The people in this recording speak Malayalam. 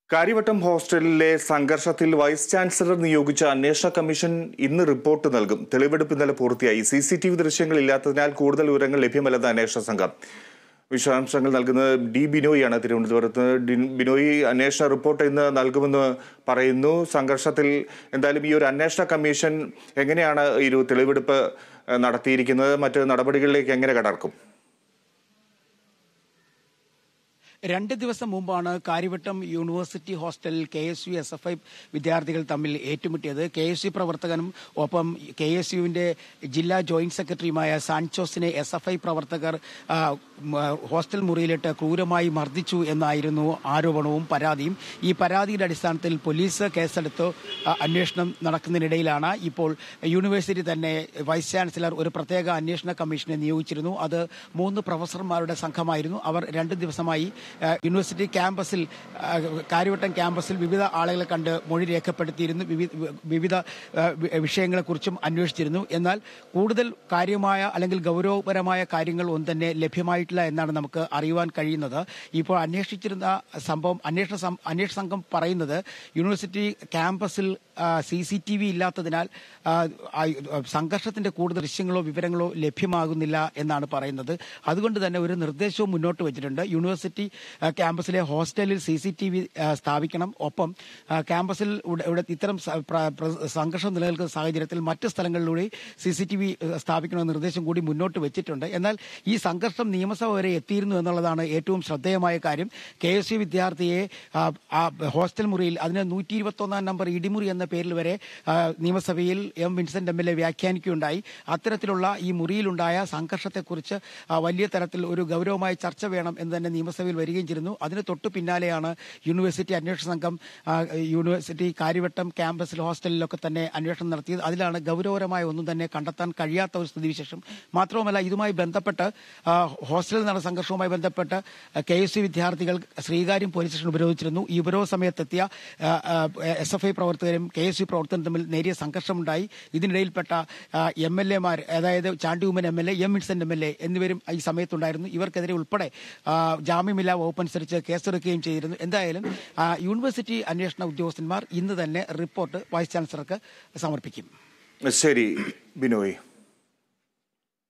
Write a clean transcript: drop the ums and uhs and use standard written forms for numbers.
കാര്യവട്ടം ഹോസ്റ്റലിലെ സംഘർഷത്തിൽ വൈസ് ചാൻസലർ നിയോഗിച്ച അന്വേഷണ കമ്മീഷൻ ഇന്ന് റിപ്പോർട്ട് നൽകും. തെളിവെടുപ്പ് ഇന്നലെ പൂർത്തിയായി. CCTV ദൃശ്യങ്ങൾ ഇല്ലാത്തതിനാൽ കൂടുതൽ വിവരങ്ങൾ ലഭ്യമല്ലെന്ന് അന്വേഷണ സംഘം. വിശദാംശങ്ങൾ നൽകുന്നത് ഡി ബിനോയിയാണ് തിരുവനന്തപുരത്ത്. ബിനോയി, അന്വേഷണ റിപ്പോർട്ട് ഇന്ന് നൽകുമെന്ന് പറയുന്നു. സംഘർഷത്തിൽ എന്തായാലും ഈ ഒരു അന്വേഷണ കമ്മീഷൻ എങ്ങനെയാണ് ഈ ഒരു തെളിവെടുപ്പ് നടത്തിയിരിക്കുന്നത്? മറ്റ് നടപടികളിലേക്ക് എങ്ങനെ കടക്കും? 2 ദിവസം മുമ്പാണ് കാര്യവട്ടം യൂണിവേഴ്സിറ്റി ഹോസ്റ്റലിൽ KSU SFI വിദ്യാർത്ഥികൾ തമ്മിൽ ഏറ്റുമുട്ടിയത്. KSU പ്രവർത്തകനും ഒപ്പം KSUവിന്റെ ജില്ലാ ജോയിന്റ് സെക്രട്ടറിയുമായ സാൻചോസിനെ SFI പ്രവർത്തകർ ഹോസ്റ്റൽ മുറിയിലിട്ട് ക്രൂരമായി മർദ്ദിച്ചു എന്നായിരുന്നു ആരോപണവും പരാതിയും. ഈ പരാതിയുടെ അടിസ്ഥാനത്തിൽ പോലീസ് കേസെടുത്ത് അന്വേഷണം നടക്കുന്നതിനിടയിലാണ് ഇപ്പോൾ യൂണിവേഴ്സിറ്റി തന്നെ വൈസ് ചാൻസലർ ഒരു പ്രത്യേക അന്വേഷണ കമ്മീഷനെ നിയോഗിച്ചിരുന്നു. അത് 3 പ്രൊഫസർമാരുടെ സംഘമായിരുന്നു. അവർ 2 ദിവസമായി യൂണിവേഴ്സിറ്റി ക്യാമ്പസിൽ കാര്യവട്ടം ക്യാമ്പസിൽ വിവിധ ആളുകളെ കണ്ട് മൊഴി രേഖപ്പെടുത്തിയിരുന്നു. വിവിധ വിഷയങ്ങളെക്കുറിച്ചും അന്വേഷിച്ചിരുന്നു. എന്നാൽ കൂടുതൽ കാര്യമായ അല്ലെങ്കിൽ ഗൗരവപരമായ കാര്യങ്ങൾ ഒന്നും തന്നെ ലഭ്യമായിട്ടില്ല എന്നാണ് നമുക്ക് അറിയുവാൻ കഴിയുന്നത്. ഇപ്പോൾ അന്വേഷിച്ചിരുന്ന സംഭവം അന്വേഷണ സംഘം പറയുന്നത് യൂണിവേഴ്സിറ്റി ക്യാമ്പസിൽ CCTV ഇല്ലാത്തതിനാൽ സംഘർഷത്തിന്റെ കൂടുതൽ ദൃശ്യങ്ങളോ വിവരങ്ങളോ ലഭ്യമാകുന്നില്ല എന്നാണ് പറയുന്നത്. അതുകൊണ്ട് തന്നെ ഒരു നിർദ്ദേശവും മുന്നോട്ട് വെച്ചിട്ടുണ്ട്. യൂണിവേഴ്സിറ്റി ക്യാമ്പസിലെ ഹോസ്റ്റലിൽ CCTV സ്ഥാപിക്കണം. ഒപ്പം ക്യാമ്പസിൽ ഇത്തരം സംഘർഷം നിലനിൽക്കുന്ന സാഹചര്യത്തിൽ മറ്റ് സ്ഥലങ്ങളിലൂടെ CCTV സ്ഥാപിക്കണമെന്ന നിർദ്ദേശം കൂടി മുന്നോട്ട് വെച്ചിട്ടുണ്ട്. എന്നാൽ ഈ സംഘർഷം നിയമസഭ വരെ എത്തിയിരുന്നു എന്നുള്ളതാണ് ഏറ്റവും ശ്രദ്ധേയമായ കാര്യം. KSU വിദ്യാർത്ഥിയെ ഹോസ്റ്റൽ മുറിയിൽ, അതിന് 121 നമ്പർ ഇടിമുറി എന്ന പേരിൽ വരെ നിയമസഭയിൽ M. Vincent MLA വ്യാഖ്യാനിക്കുകയുണ്ടായി. അത്തരത്തിലുള്ള ഈ മുറിയിലുണ്ടായ സംഘർഷത്തെക്കുറിച്ച് വലിയ തരത്തിൽ ഒരു ഗൗരവമായ ചർച്ച വേണം എന്ന് തന്നെ നിയമസഭയിൽ വരികയും ചെയ്തിരുന്നു. അതിന് തൊട്ടു പിന്നാലെയാണ് യൂണിവേഴ്സിറ്റി അന്വേഷണ സംഘം യൂണിവേഴ്സിറ്റി കാര്യവട്ടം ക്യാമ്പസിൽ ഹോസ്റ്റലിലൊക്കെ തന്നെ അന്വേഷണം നടത്തിയത്. അതിലാണ് ഗൗരവകരമായ ഒന്നും തന്നെ കണ്ടെത്താൻ കഴിയാത്ത ഒരു സ്ഥിതിവിശേഷം. മാത്രവുമല്ല, ഇതുമായി ബന്ധപ്പെട്ട് ഹോസ്റ്റലിൽ നടന്ന സംഘർഷവുമായി ബന്ധപ്പെട്ട് KSU വിദ്യാർത്ഥികൾ ശ്രീകാര്യം പോലീസ് സ്റ്റേഷൻ ഉപരോധിച്ചിരുന്നു. ഈ ഉപരോധ സമയത്തെത്തിയ SFI പ്രവർത്തകരും KSU പ്രവർത്തകരും തമ്മിൽ നേരിയ സംഘർഷമുണ്ടായി. ഇതിനിടയിൽപ്പെട്ട MLA മാർ, അതായത് ചാണ്ടിയുമ്മൻ MLA, M. വിൻസെന്റ് MLA എന്നിവരും ഈ സമയത്തുണ്ടായിരുന്നു. ഇവർക്കെതിരെ ഉൾപ്പെടെ ജാമ്യമില്ലാ വകുപ്പ് അനുസരിച്ച് കേസെടുക്കുകയും ചെയ്തിരുന്നു. എന്തായാലും യൂണിവേഴ്സിറ്റി അന്വേഷണ ഉദ്യോഗസ്ഥന്മാർ ഇന്ന് തന്നെ റിപ്പോർട്ട് വൈസ് ചാൻസലർക്ക് സമർപ്പിക്കും. ശരി ബിനോയ്.